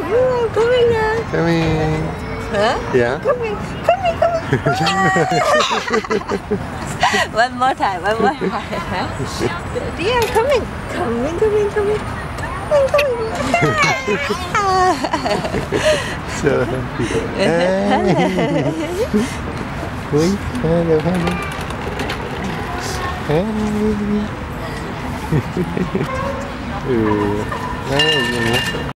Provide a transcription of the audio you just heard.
Yeah, coming now. Coming. Huh? Yeah. Coming. One more time. Huh? Dear, coming. So happy. Hey. Wait, hello. Hey. Ừ. Đó,